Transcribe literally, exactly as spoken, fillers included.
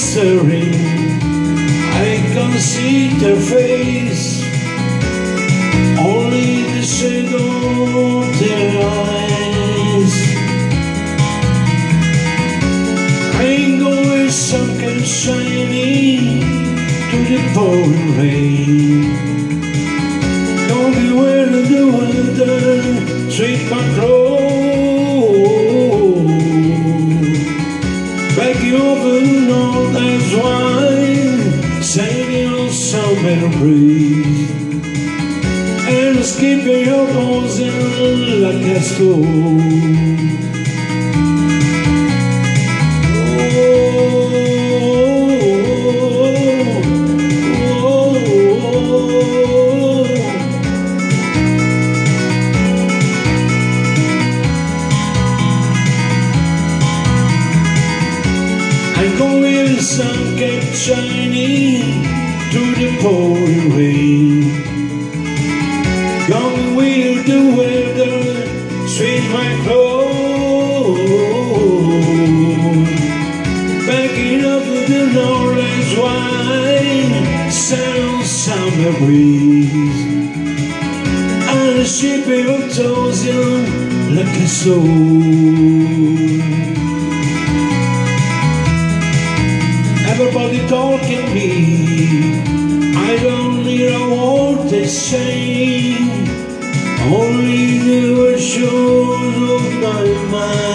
staring, I can see their face, only the shadow of their eyes. Rainbow is sunken shining to the pouring rain. Don't be where to do weather, sweep my clothes. Back you over the north as wine, sailing on summer breeze, and skipping your bones in like a stone. I'm going, the sun kept shining through the pouring rain. Gone with the weather, sweet my clothes. Backing up with the Northern wine, sound summer breeze, and the shipping of toes young like a soul. Everybody talking me, I don't need a word to say, only the words of my mind.